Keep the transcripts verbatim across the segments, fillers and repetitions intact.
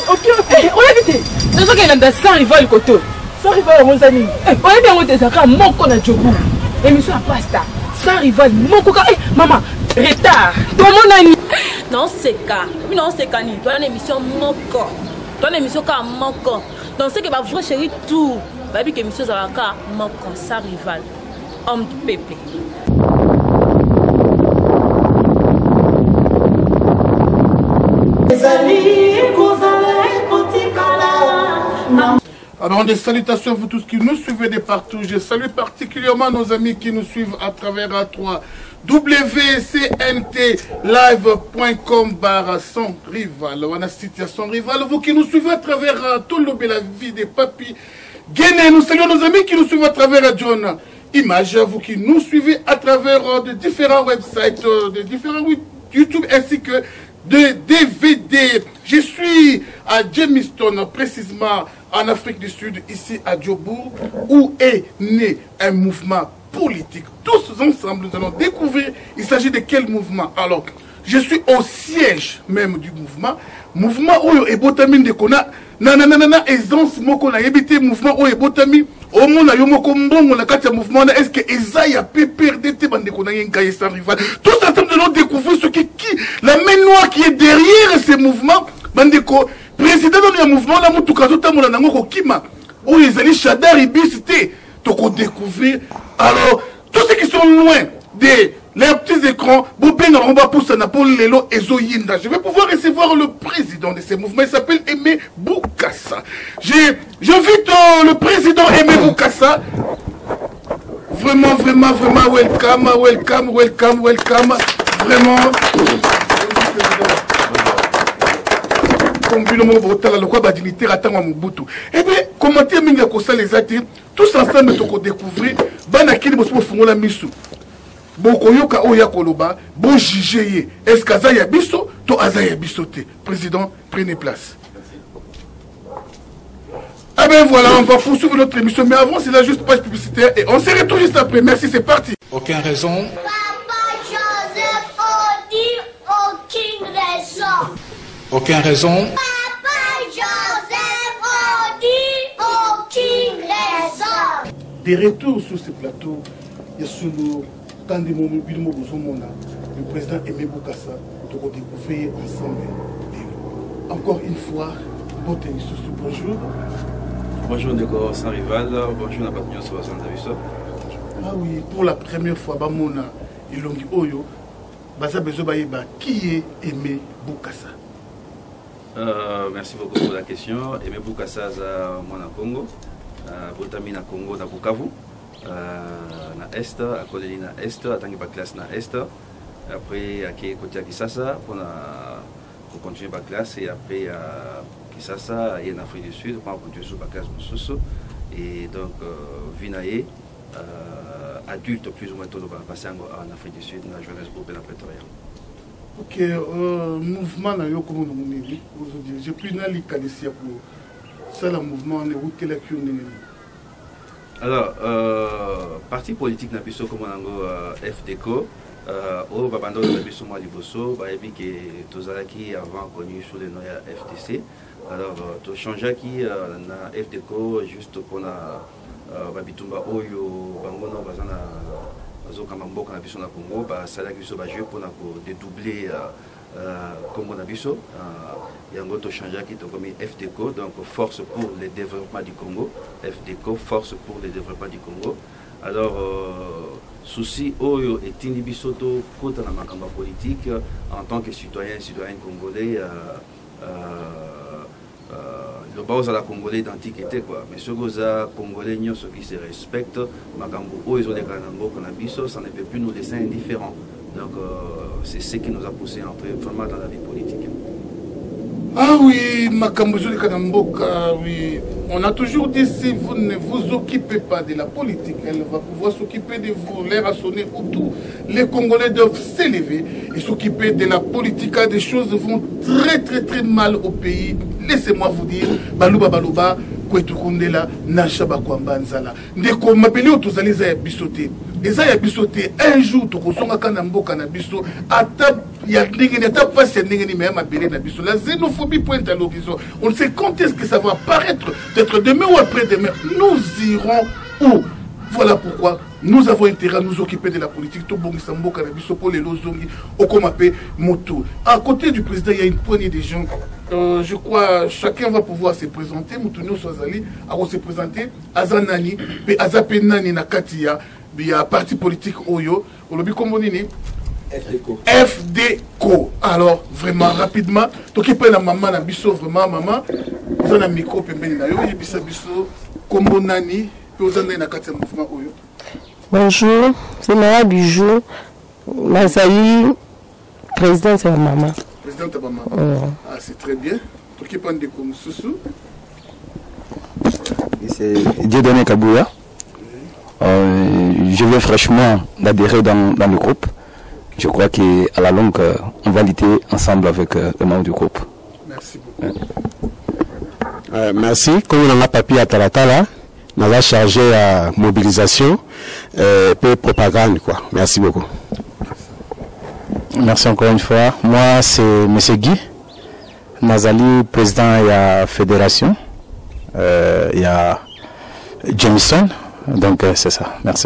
Ok, ok. On a dit, nous sommes dans le sans rival côté. Sans rival, on a dit, on a dit, on a dit, on a dit, on a dit, émission à pasta. Sans rival, mon coca, maman, retard. Tout le monde a dit. Non, c'est cas. Non, c'est cas. Toi, l'émission Moko. Toi, l'émission Ka Moko. Donc, c'est que ma vraie chérie, tout. Bah, puis que l'émission Zawaka Moko, sans rival. Homme de pépé. Alors des salutations à vous tous qui nous suivez de partout. Je salue particulièrement nos amis qui nous suivent à travers A trois W C N T live point com barra son rival. On a situation rival. Vous qui nous suivez à travers tout le la vie des papis. Guéné, nous saluons nos amis qui nous suivent à travers John Image. Vous qui nous suivez à travers de différents websites, de différents YouTube ainsi que de D V D. Je suis à Jamestown, précisément en Afrique du Sud, ici à Djobourg, où est né un mouvement politique. Tous ensemble, nous allons découvrir, il s'agit de quel mouvement. Alors, je suis au siège même du mouvement. Mouvement où est Botami de Kona, nanana, aisance, moko na yebite, mouvement où est Botami, au monde, yomoko mbongo, na katia mouvement, est-ce que Esaïa, P P R D T, bande Kona, yenkaye sans rival. Tous ensemble, nous allons découvrir ce qui, qui, la main noire qui est derrière ces mouvements, bande Kona. Président du mouvement, la Moutoukazota Moulanango Kima, où ils allaient Chadar et Bisté, donc découvrir. Alors, tous ceux qui sont loin des les petits écrans, je vais pouvoir recevoir le président de ces mouvements, il s'appelle Aimé Boukassa. J'invite euh, le président Aimé Boukassa. Vraiment, vraiment, vraiment, welcome, welcome, welcome, welcome. Vraiment. Eh bien, commenter minga kosa les athées, tous ensemble toko découvrir, banakini bosso fungola misu. Boko yoka oya koloba, bon jugé, est-ce qu'aza ya biso, to aza ya bisoté. Président, prenez place. Ah ben voilà, on va poursuivre notre émission, mais avant c'est là juste page publicitaire et on se retrouve juste après. Merci, c'est parti. Aucune raison. Papa Joseph Odi, aucune raison. Aucune raison. Papa Joseph Odi, aucune raison. De retour sur ce plateau, il y a sous tant de moments, le président Aimé Boukassa, nous avons découvert ensemble. Encore une fois, bonjour. Bonjour, Décor sans rival. Bonjour, la patrouille sur la. Ah oui, pour la première fois, Bamona et Longi Oyo, Baza Bezobaïba, qui est Aimé Boukassa? Euh, merci beaucoup pour la question. Aimé Boukassa, moi na Congo, Botami na Congo, na Bukavu, na Est, à Kodeli na Est, à Tangi classe na Est. Après, à Kotia Kisasa, pour continuer ma classe, et après à Kisasa, et en Afrique du Sud, pour continuer sur ma classe Moussoussou. Et donc, Vinaye, adulte plus ou moins, tout le monde passé en Afrique du Sud, dans la jeunesse groupe et la Pretoria. Ok, euh, mouvement na yo comme nous dit aujourd'hui. J'ai pris nali kalicia pour ça le mouvement ne route la kyone. Alors, euh, parti politique na biso comme nango F D C O, euh au babando na biso moi liboso, ba ebi que tozala qui avant connu sous le nom de F T C. Alors to changer qui na F D C O juste pour na babitumba oyo bango na bazana comme mboka na biso na Congo ba sala biso ba jeu pour na ko dédoubler Congo na biso yango to changer qui to comme F D C O, donc force pour le développement du Congo. F D C O, force pour le développement du Congo. Alors euh, souci oyo etindi biso to kota na makamba politique en tant que citoyen citoyen congolais. euh, euh, le bas à la Congolais d'antiquité quoi, mais ceux qui Congolais ceux qui se respectent, Magambo, eux ils ont des canambos qu'on ça ne peut plus nous laisser indifférents. Donc euh, c'est ce qui nous a poussé à entrer vraiment dans la vie politique. Ah oui, Makambo de Kanamboka, oui. On a toujours dit si vous ne vous occupez pas de la politique, elle va pouvoir s'occuper de vous. L'air a sonné autour. Les Congolais doivent s'élever et s'occuper de la politique. Des choses vont très très très mal au pays. Laissez-moi vous dire, Balouba Balouba, Kwetukundela, Nashaba Kwambanzala. Ndeko m'appelez tous les Zaya Bissoté. Les Zaya Bissoté, un jour, Tokosonga Kanamboka Nabiso, à table, il y a des gens pas c'est des gens la xénophobie pointe à l'horizon. On ne sait quand est-ce que ça va apparaître, peut-être demain ou après-demain. Nous irons où? Voilà pourquoi nous avons intérêt à nous occuper de la politique. À côté du président, il y a une poignée de gens. Euh, je crois chacun va pouvoir se présenter. Moutounio Swazali va se présenter. Azanani, Azapenani Nakatia, il y a un parti politique Oyo. F D C O. Alors, vraiment, rapidement, tu qui prends la maman, la biso, vraiment, maman, vous avez un micro, bonjour, c'est Mara Bijou. Nazali, président de ma maman. Président de ma maman. Oh. Ah, c'est très bien. Tu qui prends des comme Soussou. C'est Dieudonné Kabouya. Euh, je viens fraîchement d'adhérer dans, dans le groupe. Je crois qu'à la longue, euh, on va lutter ensemble avec euh, les membres du groupe. Merci beaucoup. Euh, merci. Comme on a papier à Talatala, on va charger à mobilisation et puis propagande. Quoi. Merci beaucoup. Merci encore une fois. Moi, c'est M. Guy Nazali, président de la fédération. Euh, il y a Jameson. Donc, euh, c'est ça. Merci.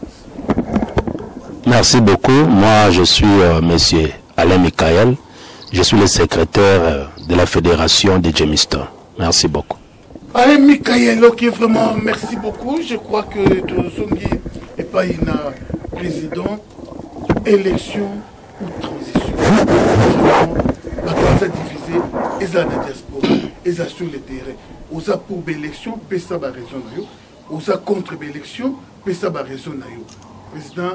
Merci beaucoup. Moi, je suis euh, monsieur Alain Michael. Je suis le secrétaire euh, de la fédération de Jamestown. Merci beaucoup. Alain Michael, ok, vraiment, merci beaucoup. Je crois que Tozongi n'est pas une président, élection ou transition. Vraiment, la classe est divisée, et ça la diaspora, et ça sur le terrain. On a pour l'élection, puis ça va raison. On a contre l'élection, puis ça va raison. Président,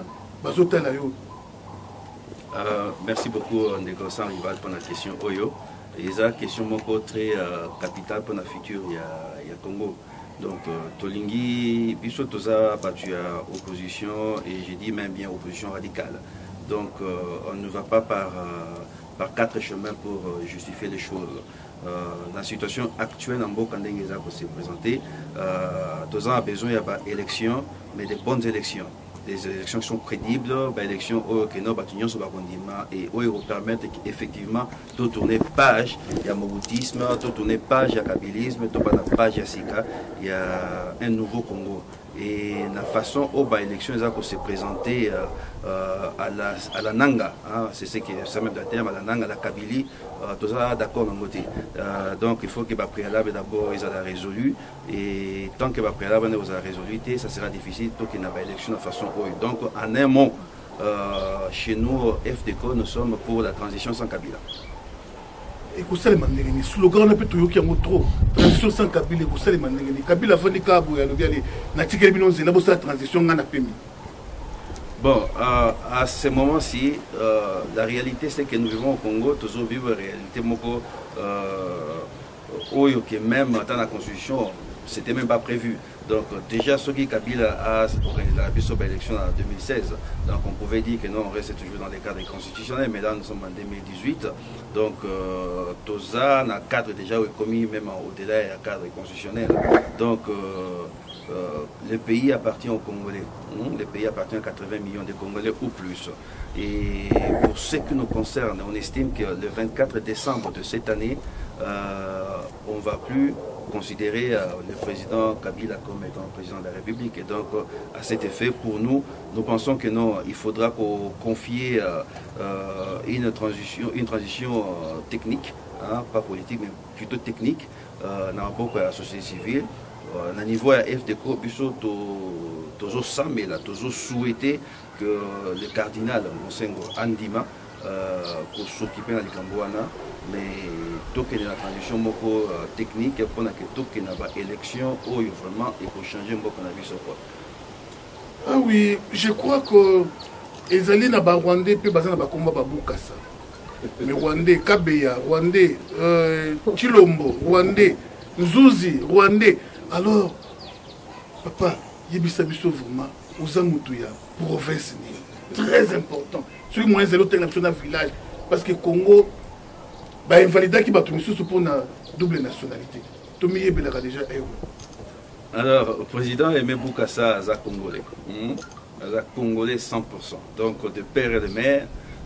Euh, merci beaucoup, Ndeko Rival, pour la question Oyo. Et la question très euh, capitale pour la future, il y a Congo. Donc, euh, Tolingi, Biso Toza, battu à opposition, et j'ai dit même bien opposition radicale. Donc, euh, on ne va pas par, euh, par quatre chemins pour euh, justifier les choses. Euh, la situation actuelle en Bokandengeza pour se présenter, euh, Toza a besoin d'élections, mais de bonnes élections. Des élections qui sont crédibles, des élections qui n'ont pas de condiment et qui permettent effectivement de tourner page, il y a moboutisme, de tourner page, il y a kabylisme, de tourner page, il y a Sika, il y a un nouveau Congo. Et la façon dont l'élection se présenter euh, euh, à, la, à la Nanga, hein, c'est ce qui est même le terme, à la Nanga, à la Kabylie, euh, tout ça d'accord dans le côté. Euh, donc il faut que le préalable d'abord ils aient résolu, et tant que le préalable n'est pas résolu, ça sera difficile tant qu'il n'y a pas d'élection de façon haute. Donc en un mot, euh, chez nous, F D C O, nous sommes pour la transition sans Kabila. Et que ça les mandengeni slogan na peto yoki yango trop transition sans Kabila que ça les mandengeni Kabila vandi ka boya lo biale na tikeli bino nzela bo sa transition ngana pemi. Bon, euh, à ce moment-ci, euh, la réalité c'est que nous vivons au Congo, toujours vivre la réalité moko euh, oyo que même dans la constitution c'était même pas prévu. Donc déjà ce qui Kabila a la élection en deux mille seize, donc on pouvait dire que non, on reste toujours dans les cadres constitutionnels, mais là nous sommes en deux mille dix-huit, donc euh, Toza n'a cadre déjà commis même au-delà d'un cadre constitutionnel. Donc euh, euh, le pays appartient aux Congolais, hein? Le pays appartient à quatre-vingts millions de Congolais ou plus. Et pour ce qui nous concerne, on estime que le vingt-quatre décembre de cette année, euh, on ne va plus considérer euh, le président Kabila comme étant président de la République. Et donc, euh, à cet effet, pour nous, nous pensons que non, il faudra qu'on confie euh, euh, une transition, une transition euh, technique, hein, pas politique, mais plutôt technique, euh, dans beaucoup à la société civile. Euh, à niveau à F D C O, toujours ça, mais là, toujours souhaité que le cardinal Monsengo Andima euh, pour s'occuper de l'Ikambouana, mais tout que la transition moko euh, technique pour que tout que na ba élection où vraiment il faut changer beaucoup na vie sur quoi. Ah oui, je crois que ezali na ba Rwandais pe bazana ba komba ba bukasa. Mais Rwandais Kabeya, Rwandais euh, Chilombo, Rwandais Nzuzi, Rwandais. Alors papa, yebisa biso vraiment aux amoutuya province très important. Celui moyen zéro international village parce que Congo bah invalida qui va tout sous pour une double nationalité. Tomi yebelera déjà euro. Alors le président Aimé Boukassa Aza Congolais. Hmm? Aza Congolais cent pour cent. Donc de père et de mère,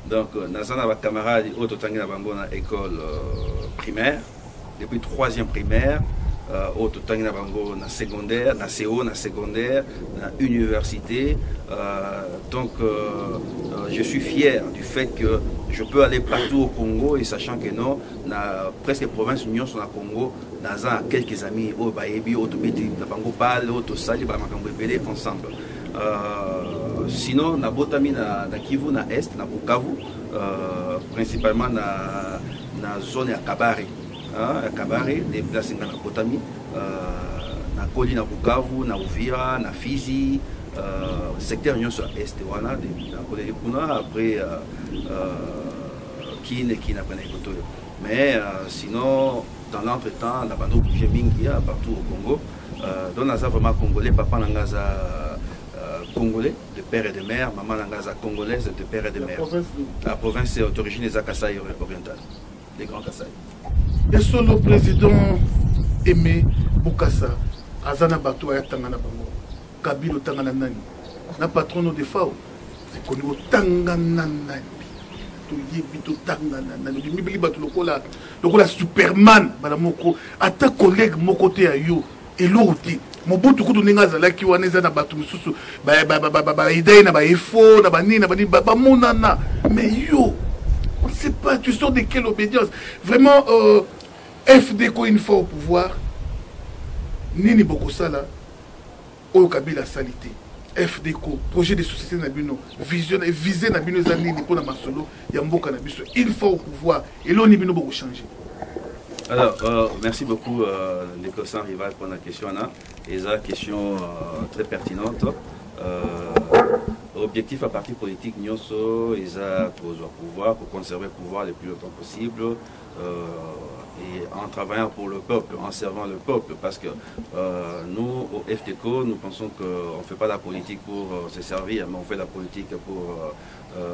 Donc, Nazana, ma camarade, autre tangi na bango na école primaire, depuis troisième primaire, autre tangi na bango na secondaire, na C O, na secondaire, na université. Donc, je suis fier du fait que je peux aller partout au Congo et sachant que non, na presque province union sur la Congo, Nazana quelques amis, au Baebi, au Tobeti, na bango Bal, au Tosali, Bamakambo Belé ensemble. Euh, sinon na botami na, na Kivu na Est na Bukavu euh, principalement na, na zone ya Kabare hein, ya Kabare déplacé na botami euh, na Koli na Bukavu na Uvira na Fizi euh, secteur union sur Est wana na Koli kuna après euh, euh, Kine Kine après na Ekotoyo mais euh, sinon dans l'entretemps na bando bouger mingi partout au Congo euh, donc naza vraiment congolais papa nangaza Congolais, de père et de mère, maman Nangaza congolaise, de père et de mère. La province est d'origine des Kasaï orientales, des grands Kasaï. Et sur le président Aimé Bokassa, Azana Bato Ayatangana Bango, Kabilo Tangana Nani, na patron de F A O, c'est qu'on est au Tangana Nani, tout y est bito Tangana Nani, le Mibili Bato Lokola, Lokola Superman, Madame Moko, à ta collègue Mokote Ayo, et l'autre. Mobutu kutu ninga zalaki waneza na batu misusu ba ba ba ba ba idée na ba ifo na ba ni na ba ni ba monana mais yo on sait pas tu sors de quelle obédience vraiment euh, F D ko une fois au pouvoir nini bokosala oyo Kabila salité F D ko projet de société na bino vision et viser na bino za nini pona masolo ya mboka na biso une fois au pouvoir et là ni bino boko changer. Alors, euh, merci beaucoup, euh, Nicolas Rival, pour la question. Et c'est une question euh, très pertinente. Euh, objectif à parti politique, nous avons pouvoir pour conserver le pouvoir le plus longtemps possible. Euh, et en travaillant pour le peuple, en servant le peuple, parce que euh, nous, au F T C O, nous pensons qu'on ne fait pas la politique pour euh, se servir, mais on fait la politique pour... Euh,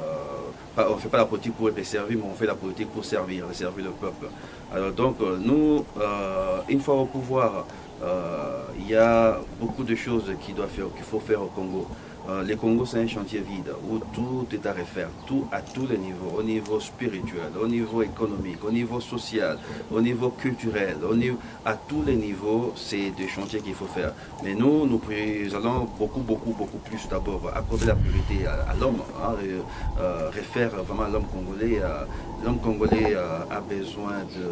on ne fait pas la politique pour être servi, mais on fait la politique pour servir, servir le peuple. Alors donc, nous, euh, une fois au pouvoir, euh, il y a beaucoup de choses qu'il qu'il faut faire au Congo. Euh, le Congo, c'est un chantier vide où tout est à refaire, tout à tous les niveaux, au niveau spirituel, au niveau économique, au niveau social, au niveau culturel, au niveau, à tous les niveaux, c'est des chantiers qu'il faut faire. Mais nous, nous allons beaucoup, beaucoup, beaucoup plus d'abord accorder la priorité à, à l'homme, hein, euh, refaire vraiment l'homme congolais. Euh, l'homme congolais euh, a besoin de...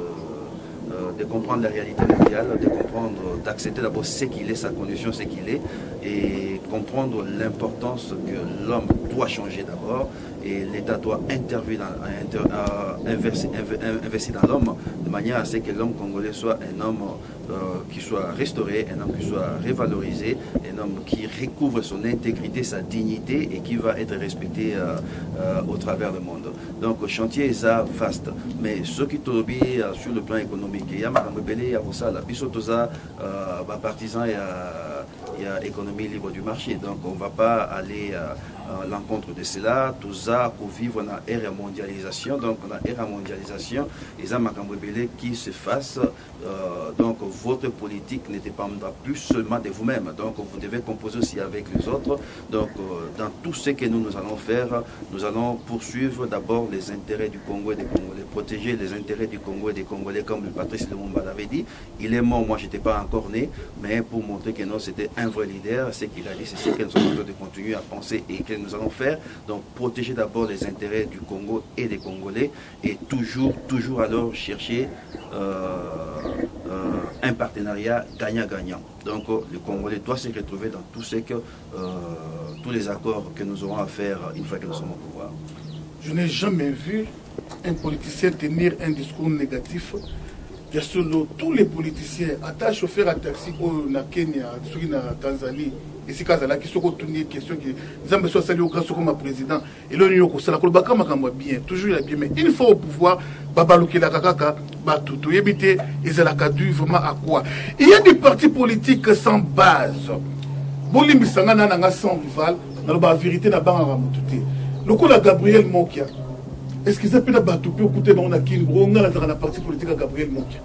de comprendre la réalité mondiale, de comprendre, d'accepter d'abord ce qu'il est, sa condition, ce qu'il est, et comprendre l'importance que l'homme doit changer d'abord, et l'État doit intervenir, inter, euh, investir, investir dans l'homme, de manière à ce que l'homme congolais soit un homme euh, qui soit restauré, un homme qui soit révalorisé, un homme qui recouvre son intégrité, sa dignité, et qui va être respecté euh, euh, au travers du monde. Donc le chantier est ça vaste, mais ce qui t'obéit euh, sur le plan économique, il y a Madame Belé, il y a ça, la Bisotoza, euh, partisan, il y a, il y a économie libre du marché, donc on ne va pas aller euh, à l'encontre de cela, tout ça pour vivre dans l'ère mondialisation, donc dans l'ère mondialisation, il y a Madame Belé qui se fasse, euh, donc votre politique ne dépendra plus seulement de vous-même, donc vous devez composer aussi avec les autres, donc euh, dans tout ce que nous, nous allons faire, nous allons poursuivre d'abord les intérêts du Congo et des Congolais, protéger les intérêts du Congo et des Congolais, comme le Patrice Lumumba l'avait dit. Il est mort, moi je n'étais pas encore né, mais pour montrer que non, c'était un vrai leader, ce qu'il a dit, c'est ce que nous sommes en train de continuer à penser et que nous allons faire. Donc protéger d'abord les intérêts du Congo et des Congolais, et toujours, toujours alors chercher euh, euh, un partenariat gagnant-gagnant. Donc le Congolais doit se retrouver dans tout ce que, euh, tous les accords que nous aurons à faire une fois que nous sommes au pouvoir. Je n'ai jamais vu un politicien tenir un discours négatif. Bien sûr, tous les politiciens, à ta chauffeur à taxi au Kenya, à Tanzanie, et si Kazala qui sont contenus question qui nous soit salué au grâce comme président et l'Union ko sala ko baka makamba bien toujours il bien mais une fois au pouvoir babaloki la kakaka batuto yebité et ça la cadu vraiment à quoi il y a des partis politiques sans base bolimbi sangana nanga sans rival na ba vérité na banga mututé lokola Gabriel Mokia est-ce que ça peut battu pour écouter on a qui ronga la la parti politique à Gabriel Mokia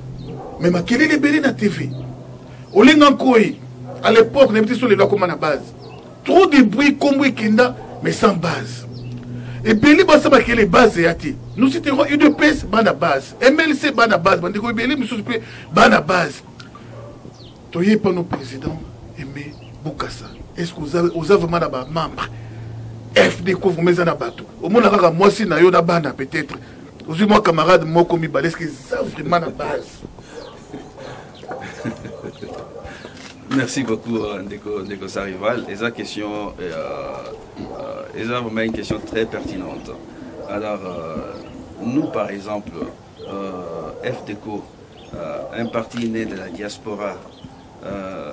mais ma quelle est les belé na T V olinga koi à l'époque, on était sur les lois comme à la base. Trop de bruit, comme Kenda, mais sans base. Et Béli Bassama qui est les bases et ati. Nous citerons U D P S, bana base. M L C, bana base. Bandeko Béli, nous sommes bana base. Toyé pas nos présidents, Aimé Boukassa. Est-ce que vous avez, vous avez vraiment des membres F D C O, vous mettez dans bateau. Au moins, moi, si na yo na bana peut-être. Vous avez moi camarade, moi comme il est-ce que ça vraiment la base? Merci beaucoup, Ndeko, Ndeko Sarival. Et ça, question, euh, euh, et ça, vraiment une question très pertinente. Alors, euh, nous, par exemple, euh, F D C O, euh, un parti né de la diaspora, euh,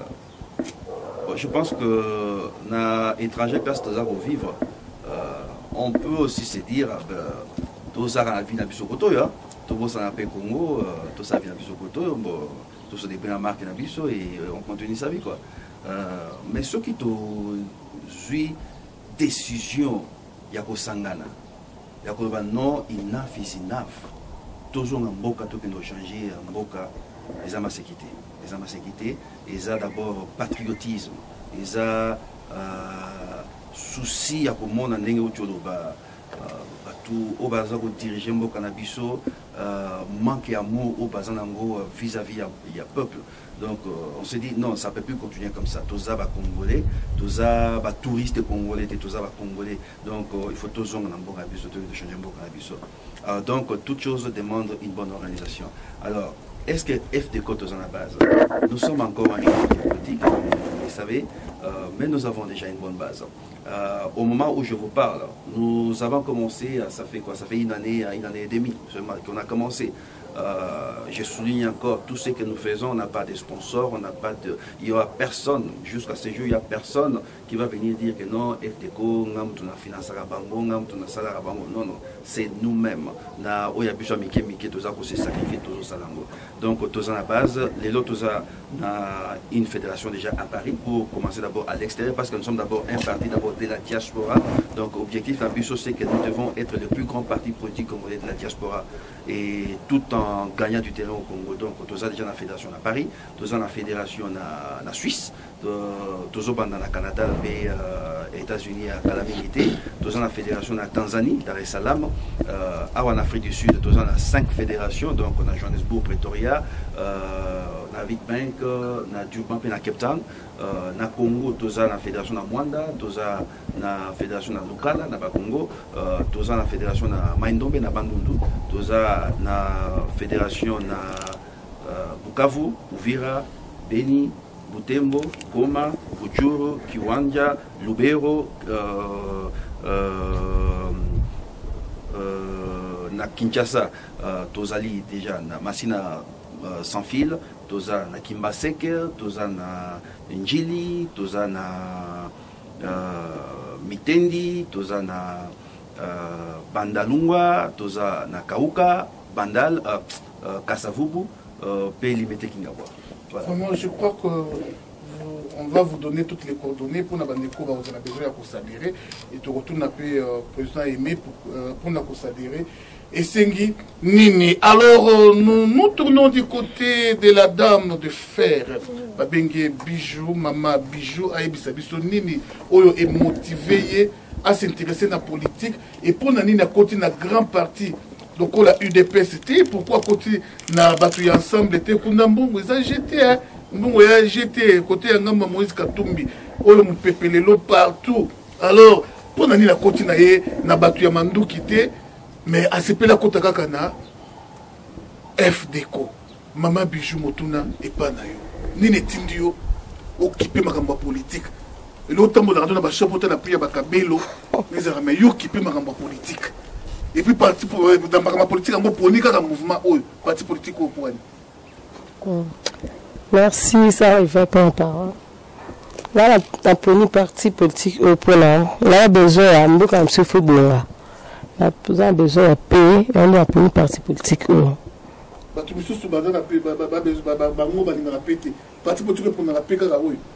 je pense que dans l'étranger, place de vivre, euh, on peut aussi se dire, tout ça a vie dans le Congo, tout ça a fait Congo, tout ça a vie dans le Congo, tout ça dépend de la marque dans le et on continue sa vie, quoi. Euh, mais ce qui ont eu décision, il y a que Sangana, il y a que non, enough is enough. Toujours un beau cas qui doit changer, un beau cas, les hommes à se quitter. Les hommes à se quitter, ils ont d'abord patriotisme, ils ont souci à comment on a n'engagé autour de tout au bazar au diriger mon cannabiso manque d'amour au bazar vis-à-vis du peuple. Donc on se dit non, ça ne peut plus continuer comme ça. Tout ça va congolais, tout ça va touristes congolais, tout ça va congolais. Donc il faut tous en bon cannabiso, de changer mon cannabiso. Donc toute chose demande une bonne organisation. Alors est-ce que F D C O est en la base? Nous sommes encore en politique, vous savez, euh, mais nous avons déjà une bonne base. Euh, au moment où je vous parle, nous avons commencé, ça fait quoi? Ça fait une année, une année et demie qu'on a commencé. Euh, je souligne encore, tout ce que nous faisons, on n'a pas de sponsors, on n'a pas de... Il n'y aura personne, jusqu'à ce jour, il n'y a personne qui va venir dire que non, F D C O, nous avons financé la bango, nous avons financé la bango. Non, non, c'est nous-mêmes. Nous avons besoin de se sacrifier toujours ça. Donc, tous à la base, les autres, nous avons une fédération déjà à Paris pour commencer d'abord à l'extérieur, parce que nous sommes d'abord un parti d'abord de la diaspora. Donc, l'objectif, c'est que nous devons être le plus grand parti politique congolais de la diaspora. Et tout en gagnant du terrain au Congo. Donc, nous avons déjà la fédération à Paris, nous avons la fédération en Suisse, nous avons dans le Canada et les États-Unis à Calamité, nous avons la fédération en Tanzanie, Dar es Salaam, en Afrique du Sud, nous avons cinq fédérations, donc on a Johannesburg, Pretoria, na Witbank, na Durban et na Cape Town, na Congo, nous avons la fédération à Mwanda, nous avons la fédération à Lukala, na Bakongo, nous avons la fédération à Maindombe, na Bandundu, nous avons la fédération à Bukavu, Uvira, Beni, Butembo, Goma, Bujuru, Kiwanja, Lubero, euh, euh, euh, na Kinshasa, euh, Tozali déjà, na Massina euh, sans fil, Toza na Kimbaseke, Toza na Njili, Toza na euh, Mitendi, Toza na euh, Bandalungwa, Toza na Kauka, Bandal, euh, euh, Kasavubu, euh, Pays Limité Kingawa. Voilà. Vraiment, je crois que vous, on va vous donner toutes les coordonnées pour la bandeko, vous avez besoin de s'adhérer et tu retournes à paix président Aimé pour pour nous s'adhérer. Et Sengi Nini. Alors euh, nous nous tournons du côté de la dame de fer. Babenge Bijou, maman Bijou, Aïbisa Biso Nini, Oyo est motivé à s'intéresser à la politique et pour Nani à côté d'un grand parti. Donc, on a eu des P S T, pourquoi côté na battu ensemble, était comme dans bon, ils ont jeté, hein, bon, ils ont jeté, côté un homme Moïse Katumbi, on a pépé l'eau partout. Alors, pour n'ani la côté na ye, na battu Yamandou quitté, mais à ce peu la côte Kakana, F D C O, Maman Bijou Motuna et pas na yo. Ni ne tindio, occupé ma gamba politique. Et l'autre temps, on a donné ma chapeau, na prière bakabelo, mais on a yo occupé ma gamba politique. Et puis, parti pour, dans ma politique, on a un mouvement, parti politique au point. Merci, ça arrive pas en parole. Là, la première partie politique au point, là, il a besoin de comme ce faut bon. Il a besoin de payer, on a une partie politique. Tu me suis souvent dans la paix, parti politique pour la paix,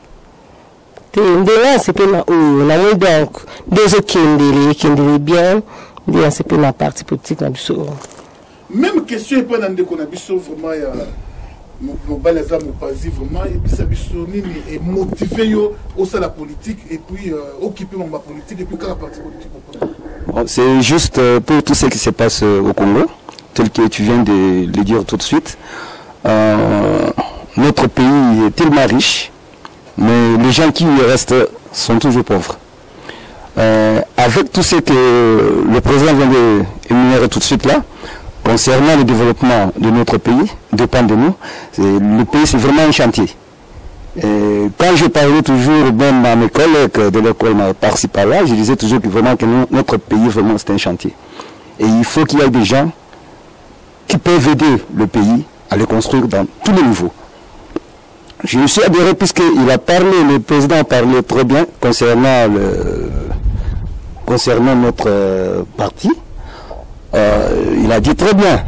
c'est que on a donc deux autres qui ont bien. C'est la partie politique. Même question est pas dans des conditions vraiment il y a nos balazars nous pas vraiment et puis ça est motivé au sein de la politique et puis occuper ma politique et puis quand la partie politique C'est juste pour tout ce qui se passe au Congo, tel que tu viens de le dire tout de suite. Euh, notre pays est tellement riche, mais les gens qui y restent sont toujours pauvres. Euh, avec tout ce que le président vient d'énumérer tout de suite là, concernant le développement de notre pays, dépend de nous, le pays c'est vraiment un chantier. Et quand je parlais toujours, même à mes collègues de l'école par-ci par-là, je disais toujours que vraiment que nous, notre pays vraiment c'est un chantier. Et il faut qu'il y ait des gens qui peuvent aider le pays à le construire dans tous les niveaux. Je me suis adhéré puisqu'il a parlé, le président a parlé très bien concernant, le, concernant notre euh, parti. Euh, il a dit très bien,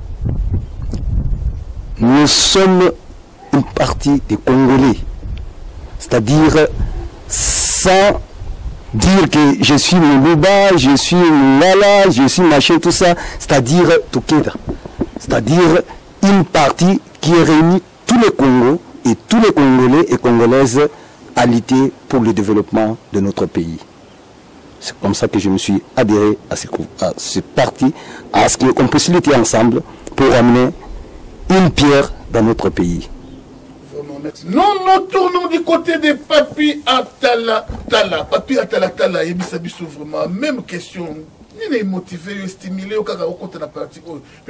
nous sommes une partie des Congolais, c'est-à-dire sans dire que je suis le Luba, je suis le Lala, je suis machin, tout ça, c'est-à-dire Toukeda, c'est-à-dire une partie qui réunit tous les Congos et tous les Congolais et Congolaises à lutter pour le développement de notre pays. C'est comme ça que je me suis adhéré à ce, à ce parti, à ce qu'on puisse lutter ensemble pour amener une pierre dans notre pays. Non, nous tournons du côté de Papi Atala Tala. Papi Atala Tala, il y vraiment même question. Il est motivé, il est stimulé au cas où la partie.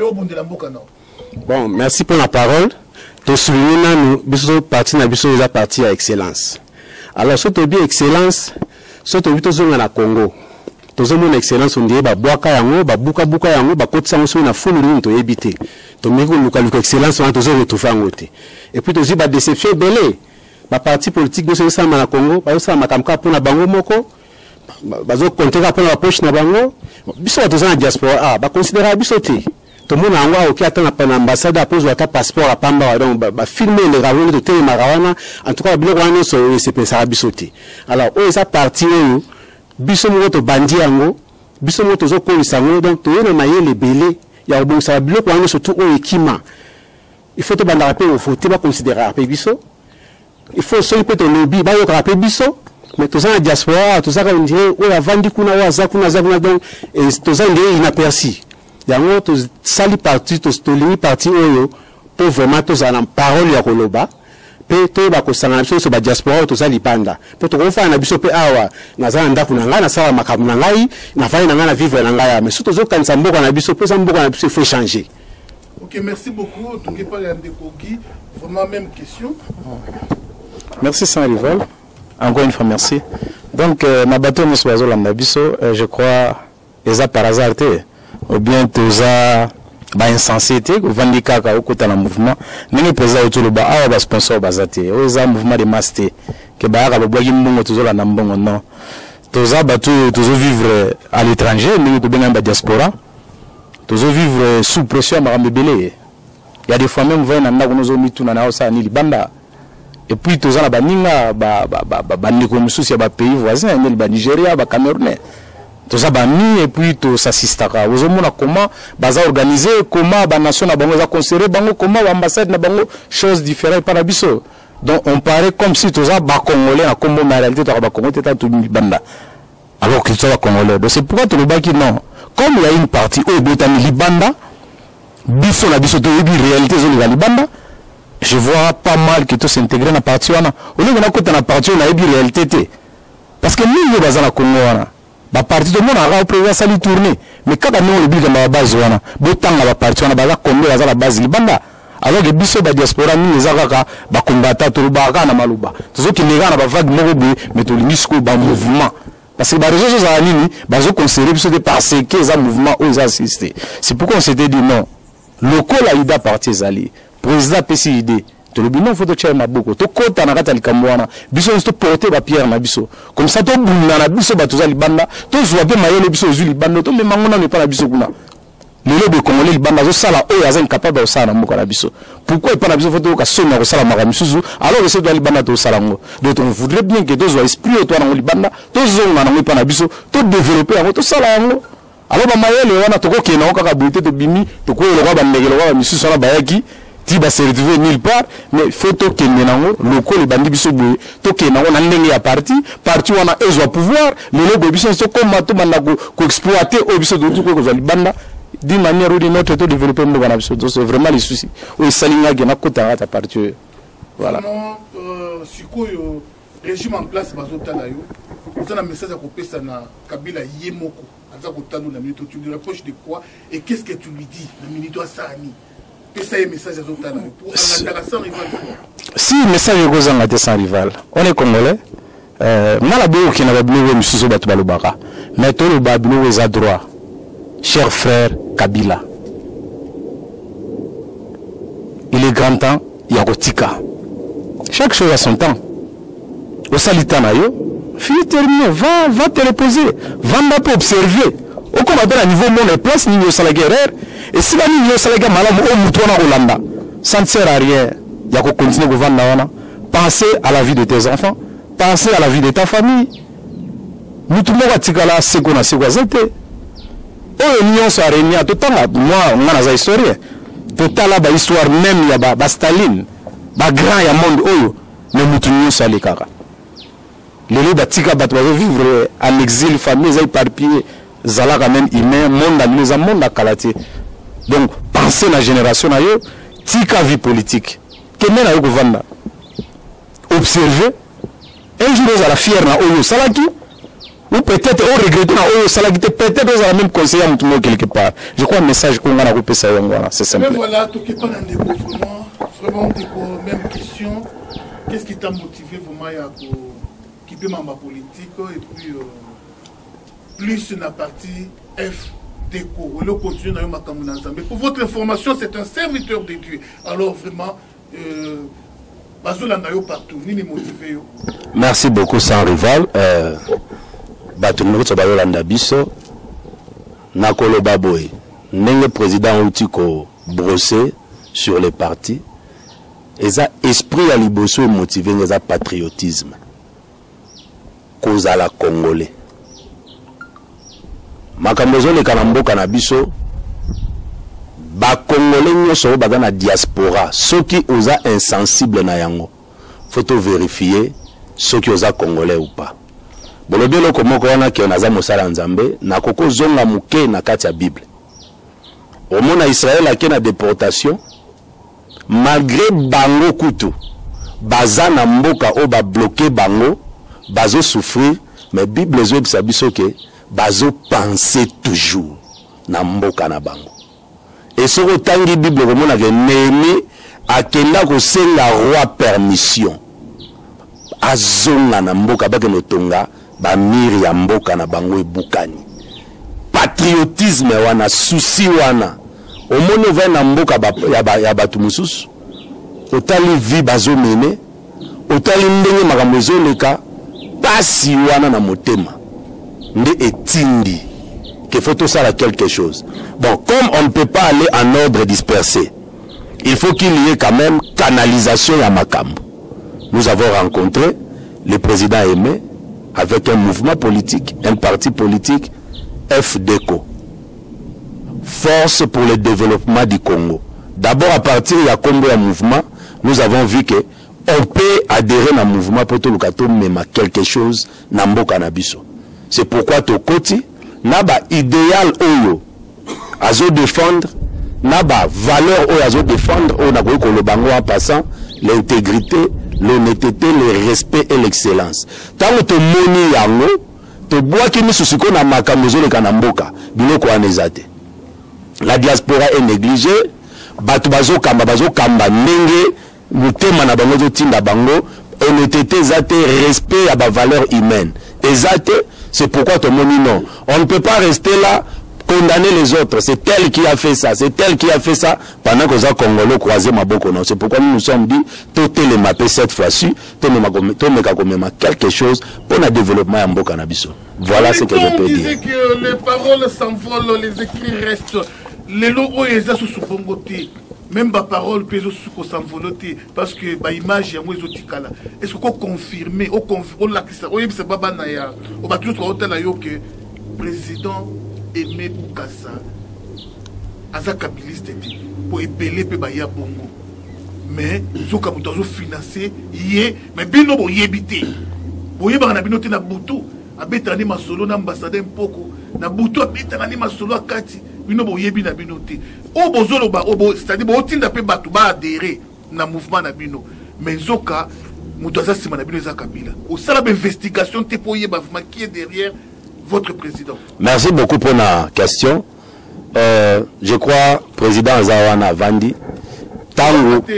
Bon, merci pour la parole. Tout souligner nous, biso parti na biso déjà parti à excellence. Alors, ce bien excellence, ce to bito zonga na Congo. Tozo mon excellence on dit ba boaka yango, ba buka buka yango, ba kotsa ngoso na fulu rin to ebité. To meko luka luka excellence on tozo retrouver ngote. Et puis tozo ba déception belé. Ba parti politique biso ça na Congo, ba ça makamka pona bango moko. Bazo konteka pona poche na bango. Biso tozo na diaspora, ah ba considérer biso te. Tout le monde a envoyé au attend à l'ambassade à poser un passeport à Pamba, donc bah filmer les ravons de Téléma Rawana, en tout cas bien on se se penser à bisoter. Alors eux ça parti eux, biso moto bandi yango, biso moto zo ko isango donc to yena maye les belé, ya bon ça bloc on surtout au équipement. Il faut te banda rappeler au faut pas considérer à biso. Il faut so peut lobby ba yo rappeler biso. Mais tout ça la diaspora, tout ça on dirait oh la vandi kuna wa za kuna za kuna donc et tout ça il est inaperçu. Yango to sali parti to stoli parti oyo pour vraiment to za na parole ya koloba pe to ba ko sanga biso so ba diaspora to sali banda pe to ko fa na biso pe awa na za ndako na ngana sala makamu na ngai na fa na ngana vivre na ngai mais surtout zo kanisa mboka na biso pe sa mboka na biso il faut changer. OK, merci beaucoup. Donc pas les Ndekogi, vraiment même question. Merci sans rival. Encore une fois merci. Donc na bateau nous soizo la biso je crois les a par hasard ou bien tous à ba insensité ou vandika ka okota na mouvement nini pesa autour ba awa ba sponsor bazate o za mouvement de master que ba ka boyi mbongo toujours na mbongo non tous à ba tout tous vivre à l'étranger nini to benga ba diaspora tous vivre sous pression ma mbelé il y a des fois même venir na ko zo mituna na osa ni libanda et puis tous à ba ninga ba ba ba ba ni ko mususi ba pays voisins ni ba Nigeria ba Cameroun. Tout ça bani et puis tout s'assistera. Vous avez comment baza organiser, comment ba nation na bango za considérer bango, comment l'ambassade na bango choses différentes par abisso. Donc on paraît comme si tout ça ba congolais na comme en réalité tout ba congolais tout tout banda. Alors qu'ils sont congolais. Donc c'est pourquoi tout le baki non. Comme il y a une partie où botani libanda, biso na biso to yebi réalité zo libanda. Je vois pas mal que tout s'intégrer na partie wana. Au lieu na kota na partie na yebi réalité té. Parce que nous baza na Congo wana. Ba parti de monde a prévu ça lui tourner mais quand on le but de la base wana botanga ba parti wana ba Congo za la base libanda alors que biso ba diaspora ni ezaka ba combattant to ba kana maluba tozo ki lega na ba vague moko bi mais to lingisco ba mouvement parce que ba réseaux za nini ba zo considérer biso de parce que za mouvement ou za assister c'est pourquoi on s'était dit non local a ida parti zali président P C I D to le binon photo tchema boko to kota na kata likamwana biso to porter ba pierre na biso comme ça to bunda na biso ba to za libanda to zwa pe mayele biso zu libanda to memango na ne pa na biso kuna lelo be congolais libanda zo sala o ya za incapable de sala moko na biso pourquoi pas na biso photo ka sonna ko sala maka misuzu alors que c'est de libanda to sala ngo donc on voudrait bien que to zwa esprit to na libanda to zo na ngo pa na biso to développer ngo to sala ngo alors ba mayele wana to ko kena ko ka buté to bimi to ko lo ba ndegelo ba misuzu na bayaki ti ba se retrouver nulle part mais faut tokende nango lokola bandi biso boye tokende nango na ndenge ya parti parti wana ezwa pouvoir lelo boye biso so comme to banda ko exploiter o biso do ko kozali banda d'une manière ou d'une autre to développer mboka na biso c'est vraiment les soucis o salinga gena kota ta parti voilà euh sikoyo régime en place bazotala yo vous avez un message à kopesa na Kabila yemoko aza kotalo na minute tu lui reproches de quoi et qu'est-ce que tu lui dis na minute wa sani pesa un message azotala pour angandaka sans rival si message kozanga te sans rival on est congolais euh na la bio qui na ba bilo misusu batu balobaka mais to le ba bilo eza droit cher frère Kabila il est grand temps ya kotika chaque chose a son temps au salitana yo fini terminé va va te reposer va m'appeler observer au comme à niveau mon place ni au salaire et si la ni au salaire malamu au mutona Rolanda ça ne sert à rien il y a qu'on continue à vendre wana penser à la vie de tes enfants penser à la vie de ta famille mutu moko tikala seko na seko zete et union so arenia tout temps moi on a za historien total ba histoire même ya ba, ba Staline ba grand ya monde oyo mais mutu union so alikaka les batika bat vivre en exil famille ils éparpillés zala quand même humain monde nous a monde à kalati donc penser la génération na yo tika vie politique que mena yo govanda observer un jour à la fière na oyo salaki ou peut-être on regrette na oyo salaki peut-être dans la même conseiller à mutumo quelque part je crois un message qu'on a coupé ça voilà c'est simple mais voilà tout qui pas dans vraiment vraiment même question qu'est-ce qui t'a motivé vraiment à qui peut m'en politique et puis euh, plus la partie F déco on continue dans ma mais pour votre information c'est un serviteur de Dieu alors vraiment euh, partout ni les motiver merci beaucoup sans rival euh batu notre balolanda biso nakolo baboy nenge président outiko brosser sur les partis et ça esprit à liboso motiver les patriotisme cause à la congolais makambozo le kanamboka na biso ba congolais nyoso baza na diaspora ceux qui osa insensible na yango faut vérifier ceux qui osa congolais ou pas bolobelo komoko wana ke naza mosala nzambe na koko zonga muke na kati ya bible au mona Israël a na déportation malgré bango kutu baza na mboka o ba bloquer bango bazo souffrir mais bible zo bisabiso ke bazo penser toujours na mboka na bango et ce rotangi bible komona ke Néhémie akenda ko senga roi permission azonga na mboka bake notonga ba miri ya mboka na bango ebukani patriotisme wana souci wana omoni va na mboka ba, ya, ba, ya batu mususu otali vi bazo mene otali ndenge makambo ezoleka pasi wana na motema nde etindi que faut tout ça là quelque chose bon comme on ne peut pas aller en ordre dispersé il faut qu'il y ait quand même canalisation ya makambo nous avons rencontré le président Aimé avec un mouvement politique un parti politique F D C O Force pour le développement du Congo. D'abord à partir de Congo un mouvement nous avons vu que on peut adhérer à un mouvement pour tout le cas même quelque chose na mboka na biso. C'est pourquoi Tokoti naba idéal oyo azo défendre naba valeur oyo azo défendre on a ko le bango en passant l'intégrité, l'honnêteté, le respect et l'excellence. Tant que moni yango to bois qui misusiko na makamuzo le kanamboka biloko anezate. La diaspora est négligée, batu bazo kamba bazo kamba ndenge mutema na bango zo tinda bango honnêteté zate respect à ba valeur humaine. Ezate c'est pourquoi tout le monde dit non. On ne peut pas rester là condamner les autres. C'est tel qui a fait ça, c'est tel qui a fait ça pendant que ça Congolais croisé ma boko non. C'est pourquoi nous nous sommes dit tout les mapper cette fois-ci, tout me quelque chose pour le développement en Mboka Nabiso. Voilà ce que je peux dire. On disait que les paroles s'envolent, les écrits restent. Les logos et les sous bongoté. Même ma parole peut s'envoler parce que ma image est moins otikala. Est-ce qu'on confirme, on confirme, on c'est baba naya, on va toujours hôtel là que président Aimé Boukassa, Azakabiliste pour épeler pe baya bongo. mais zoka moto azo financer yé mais bino bo yebité boye bana bino te na butu abeta ni masolo na ambassadeur mpoko na butu abeta ni masolo akati bino bo yebi na bino te o bozolo ba obo c'est-à-dire bo tinda pe batu ba adhérer na mouvement na bino mais zoka moto aza sima na bino za kabila au sala d'investigation te po yeba qui est derrière votre président. Merci beaucoup pour la question. Euh, je crois président Zawana Vandi tant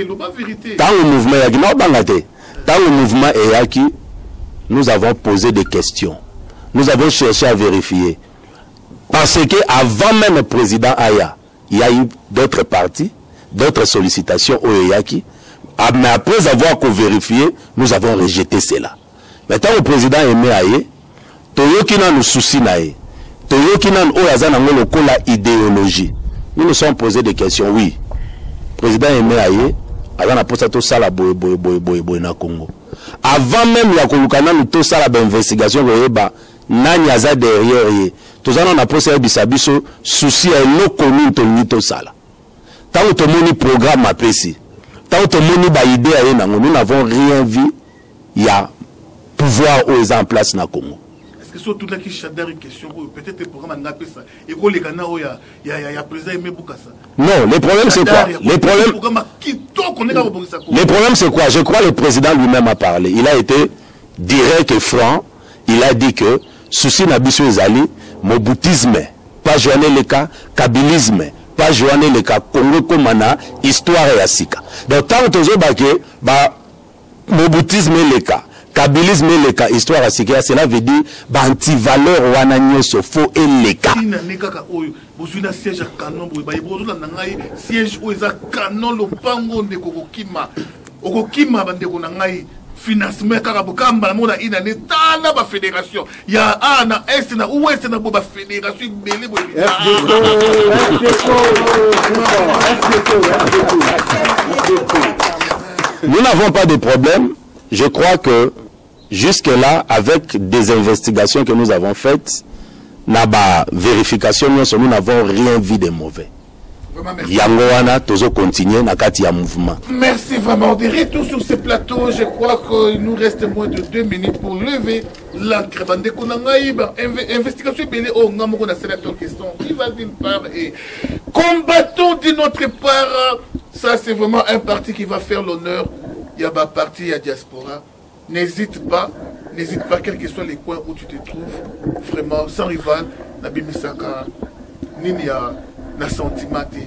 le mouvement yaki non bangate tant le mouvement yaki nous avons posé des questions, nous avons cherché à vérifier parce que avant même le président Aya il y a eu d'autres partis, d'autres sollicitations au yaki, mais après avoir vérifié nous avons rejeté cela. Maintenant le président Aimé Aye toyoki na nous souci nae toyoki na o yaza na ngolo kola idéologie. Nous nous sommes posé des questions. Oui, président Aimé Aye avant na posa to sala boy boy boy boy boy na Congo avant même ya kolukana nous to sala ba investigation ko yeba nani aza derrière ye tozana na posa bisa biso souci ya no commune to ni to sala tant to moni programme apesi tant to moni ba idée aye na nous n'avons rien vu ya pouvoir aux en place na Congo. Est-ce que surtout là qui chadère une question peut-être le programme n'a pas ça et que les Ghana il y a il y a il y a président Aimé Boukassa. Non, le problème c'est quoi? Le problème Le problème c'est quoi? Je crois le président lui-même a parlé. Il a été direct et franc. Il a dit que souci nabiso ezali moboutisme, pas joindre le cas kabilisme, pas joindre le cas Congo komana histoire ya sika. Donc tant que tozo baké ba moboutisme le cas kabilisme le cas histoire à Sika, cela veut dire anti-valeur wana nyoso faux et le cas. Bozuna siège à canon boy bozuna nangai siège où eza canon lo pango de kokokima okokima bande ko nangai financement kaka bokamba mona ina ne tana ba fédération ya ana est na ouest na ba fédération belé boy. Nous n'avons pas de problème. Je crois que jusque-là, avec des investigations que nous avons faites, naba vérification, nous n'avons rien vu de mauvais. Yangoana, Tozo continue, Nakati ya mouvement. Merci vraiment. De retour sur ce plateau, je crois qu'il nous reste moins de deux minutes pour lever l'encre. Investigation, oh, on a sénateur question. Qui va d'une part et combattons d'une autre part. Ça, c'est vraiment un parti qui va faire l'honneur. Il y a un parti, il y a diaspora. N'hésite pas, n'hésite pas, quels que soient les coins où tu te trouves, vraiment, sans rival, Nabi Misaka, Ninia, na sentimati.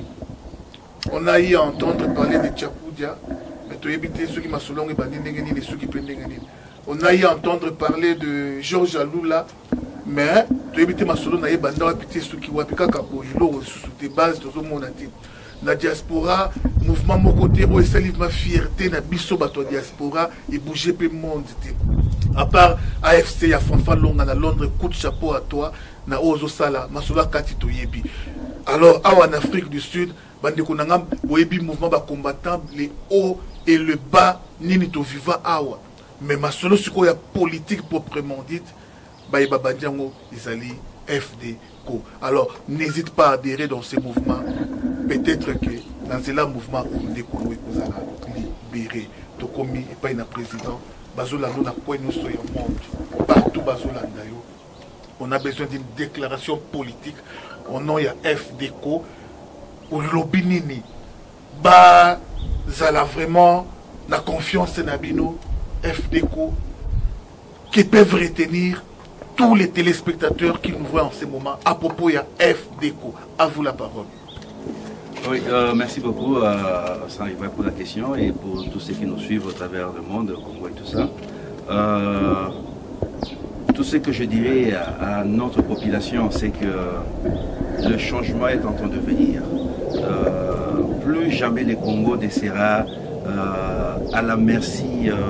On a eu à entendre parler de Tchapoudia, mais tu as évité ceux qui m'ont solong et bandé ceux qui prennent. On a eu à entendre parler de Georges Aloula, mais tu as évité ma solo na banda wa pité ceux qui wa pika kabojilo sous tes bases de mon antique. La diaspora, mouvement mon côté, où est ma fierté, na biso bato diaspora, et bouger pe monde. À part A F C, il y a Fanfan Longa à Londres, coup de chapeau à toi, na Ozo Sala, Masola Kati Toyebi. Alors, en Afrique du Sud, bande konangam, Oyebi mouvement ba combattant, les hauts et le bas, nini to viva awa. Mais ma solo ce qu'il y a politique proprement dite, bah yeba bandiango, Isali, F D Co. Alors, n'hésite pas à adhérer dans ces mouvements. Peut-être que dans ce mouvement, on découvre que vous allez libérer. Tokomi et pas un président. Bazola nous n'a pas nous soyons monde. Partout Bazola d'ailleurs. On a besoin d'une déclaration politique. Au nom il y a F D Co. Au lobby nini. Bah, zala vraiment la confiance en Abino. F D Co. Qui peuvent retenir tous les téléspectateurs qui nous voient en ce moment. À propos il y a F D Co. À vous la parole. Oui, euh, merci beaucoup euh, Saint-Rival pour la question et pour tous ceux qui nous suivent au travers le monde, le Congo et tout ça. Euh, tout ce que je dirais à, à notre population, c'est que le changement est en train de venir. Euh, plus jamais le Congo ne sera euh, à la merci euh,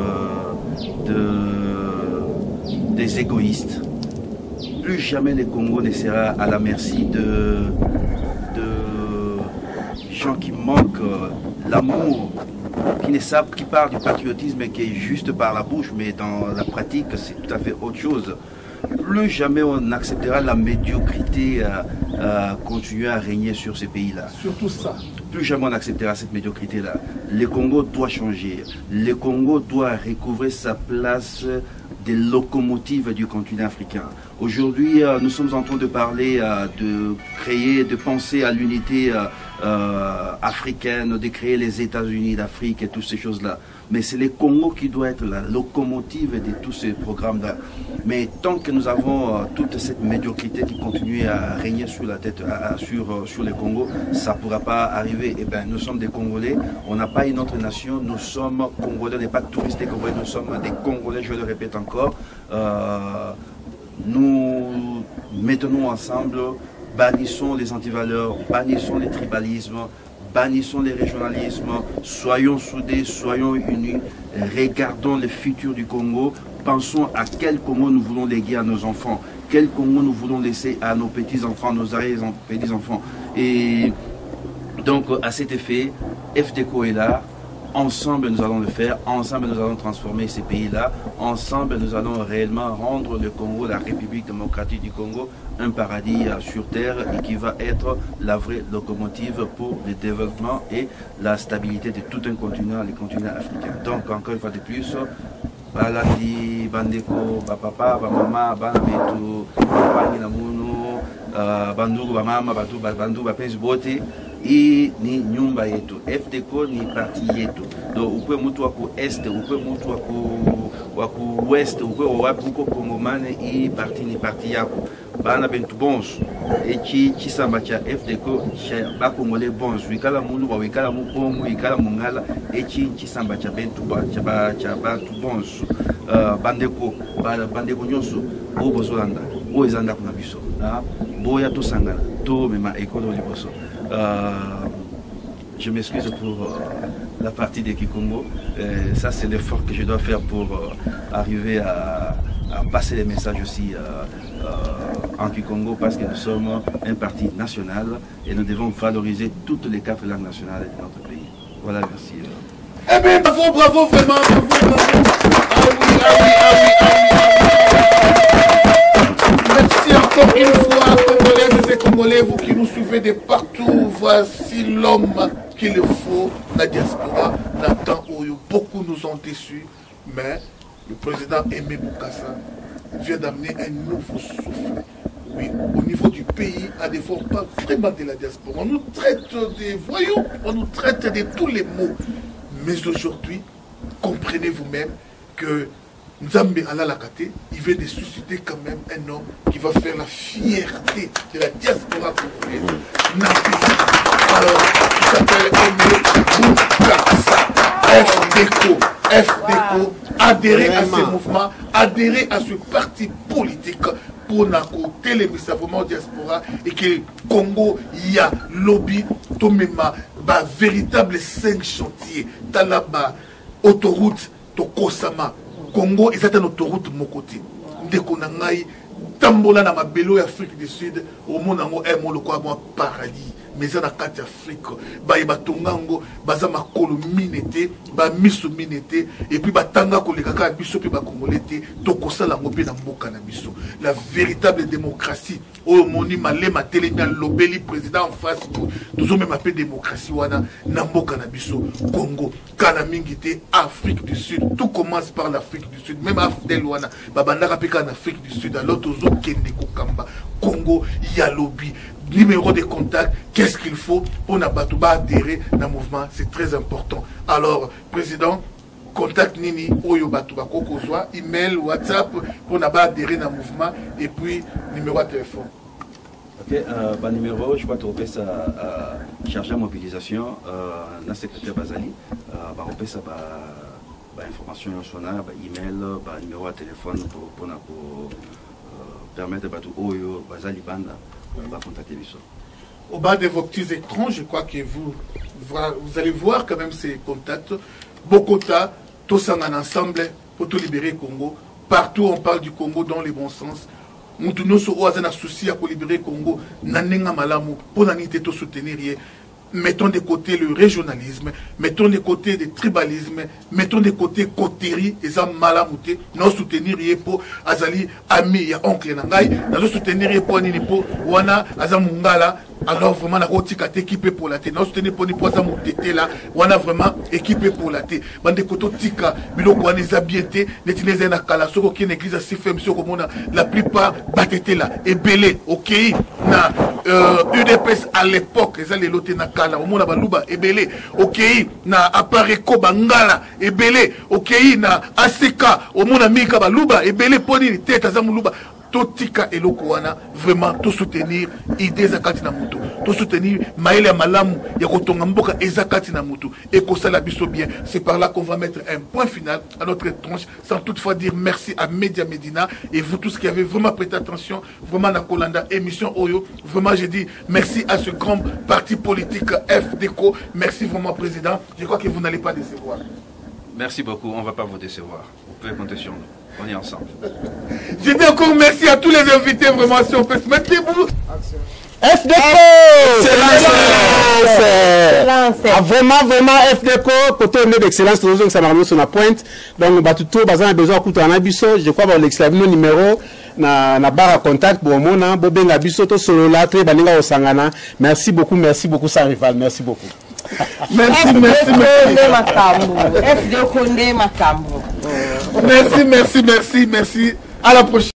de, des égoïstes. Plus jamais le Congo ne sera à la merci de... gens qui manquent euh, l'amour, qui ne savent, qui parlent du patriotisme et qui est juste par la bouche, mais dans la pratique c'est tout à fait autre chose. Plus jamais on acceptera la médiocrité à, à continuer à régner sur ces pays-là. Surtout ça. plus jamais on acceptera cette médiocrité-là. Le Congo doit changer. Le Congo doit recouvrer sa place des locomotives du continent africain. Aujourd'hui, euh, nous sommes en train de parler, euh, de créer, de penser à l'unité euh, euh, africaine, de créer les États-Unis d'Afrique et toutes ces choses-là. Mais c'est le Congo qui doit être la locomotive de tous ces programmes-là. Mais tant que nous avons euh, toute cette médiocrité qui continue à régner sur la tête, à, sur, euh, sur le Congo, ça ne pourra pas arriver. Eh bien, nous sommes des Congolais, on n'a pas une autre nation, nous sommes Congolais, on n'est pas touristes congolais, nous sommes des Congolais, je le répète encore. Euh, nous mettons ensemble, bannissons les antivaleurs, bannissons les tribalismes, bannissons les régionalismes, soyons soudés, soyons unis, regardons le futur du Congo, pensons à quel Congo nous voulons léguer à nos enfants, quel Congo nous voulons laisser à nos petits-enfants, nos arrière-petits-enfants. Et donc, à cet effet, F D C O est là. Ensemble, nous allons le faire. Ensemble, nous allons transformer ces pays-là. Ensemble, nous allons réellement rendre le Congo, la République démocratique du Congo, un paradis sur terre et qui va être la vraie locomotive pour le développement et la stabilité de tout un continent, le continent africain. Donc, encore une fois de plus, balandi, bandeko, papa, mama, banabetu, bangi na munu, bandugu, mama, batu, bandugu, bapenzi bote. Et ni nyumba yetu F D C O ni parti yetu donc ukwe mtu wako est ukwe mtu wako wako west ukwe wapi uko Kongomane i parti ni parti yako bana bentu bons eki kisamba cha F D C O cha ba Congolais bons wikala munu ba wikala mukongo wikala mungala eki kisamba cha bentu ba cha ba cha bantu bons uh, bandeko ba bandeko nyonso o bozolanda o ezanda kuna biso na boya to sangana to mema ekolo liboso. Euh, je m'excuse pour euh, la partie des Kikongo. Euh, ça, c'est l'effort que je dois faire pour euh, arriver à, à passer les messages aussi euh, euh, en Kikongo parce que nous sommes un parti national et nous devons valoriser toutes les quatre langues nationales de notre pays. Voilà, merci. Eh bien, bravo, bravo, vraiment, bravo, bravo. Ah oui, ah oui, ah oui, ah oui, ah oui. Merci encore une fois, Congolaises et Congolais, vous qui nous suivez de partout. Voici l'homme qu'il faut, la diaspora, Nathan Oyo. Beaucoup nous ont déçus, mais le président Aimé Bokassa vient d'amener un nouveau souffle. Oui, au niveau du pays, à des fois, on parle vraiment de la diaspora. On nous traite des voyous, on nous traite de tous les mots. Mais aujourd'hui, comprenez vous-même que Nzambe Alalakate, il veut de susciter quand même un homme qui va faire la fierté de la diaspora congolaise. Alors, il s'appelle Aimé Bokassa, F D C O. F D C O, adhérer à ces mouvements, adhérer à ce parti politique pour n'accoter les misavements diaspora et que le Congo, il y a lobby, Tomema, bah, véritable cinq chantiers, Talaba, autoroute, Tokosama, Congo, et c'est une autoroute de mon côté. Ndekonangai, Tambola na mabelo Afrique du Sud, au monde en un monde quoi moi paradis. Mais ça na carte Afrique, ba iba tongango, baza makolo minete, ba miso minete, et puis ba tanga ko le kaka biso pe ba congolais tokosa la ngope na mboka na biso. La véritable démocratie. Oh moni malé ma télé bien lobeli président en face nous sommes même appelé démocratie wana na mboka na biso Congo, kana mingité Afrique du Sud. Tout commence par l'Afrique du Sud, même Afdel wana babandaka pe en Afrique du Sud alors tozo kende ko kamba Congo ya lobby. Numéro de contact, qu'est-ce qu'il faut pour Nabatouba adhérer dans le mouvement, c'est très important. Alors, président, contact Nini, Oyo Batouba Kokozwa, email, WhatsApp, pour Nabatouba adhérer dans le mouvement, et puis numéro de téléphone. Ok, euh, bah, numéro, je crois que tu as euh, chargé à mobilisation, euh, la secrétaire Bazali, euh, bah, on peut ça, bah, bah, information, bah, email, bah, numéro de téléphone pour, pour, pour, pour euh, permettre à Oyo Bazali Banda. On va contacter les autres. Au bas de vos petits écrans, je crois que vous, vous allez voir quand même ces contacts. Bokota, tous ensemble pour tout libérer le Congo. Partout on parle du Congo dans le bon sens. Nous avons un souci à libérer le Congo. Nous avons pour nous soutenir. Mettons de côté le régionalisme, mettons de côté le tribalisme, mettons de côté cotérie, et ça malamouté, nous soutenir pour Azali, ami, ya oncle Nangai, nous soutenir pour Ninipo, Wana, Azamungala, alors vraiment la rotika équipé pour la thé. Nous soutenir pour les poisons montés là, on a vraiment équipé pour la thé. Bande koto tika, biloko wana eza bien té, netineza na kala soko ki na église si femme soko mona la plupart batete là et belé OK na euh, U D P S à l'époque, eza les loté na kala, au mona baluba et belé OK na apareko bangala et belé OK na A C K, au mona mika baluba et belé poni tête za muluba. Totika et Lokoana, vraiment, tout soutenir idée Zakati Namutu, tout soutenir Maëlia Malamu, Yakotongamboka et Zakati Namutu, et Kosala Bisso bien. C'est par là qu'on va mettre un point final à notre tranche, sans toutefois dire merci à Média Médina et vous tous qui avez vraiment prêté attention, vraiment à Kolanda, émission Oyo. Vraiment, j'ai dit merci à ce grand parti politique F D C O. Merci vraiment, Président. Je crois que vous n'allez pas décevoir. Merci beaucoup, on ne va pas vous décevoir. Vous pouvez compter sur nous. On est ensemble. Je dis encore merci à tous les invités, vraiment, si on peut se mettre debout. F D C O! Excellence! Ah, vraiment, vraiment, F D C O, côté d'excellence, nous ça m'a mis sur la pointe. Donc, bah, tout le monde a besoin de un abisso. Je crois que l'exclamation numéro, na na barre à contact pour mon nom, Bobenga Bissoto, solo là, très baninga au Sangana. Merci beaucoup, merci beaucoup, sans rival. Merci beaucoup. Merci, merci, merci. F D C O Makambo. Merci, merci, merci, merci. À la prochaine.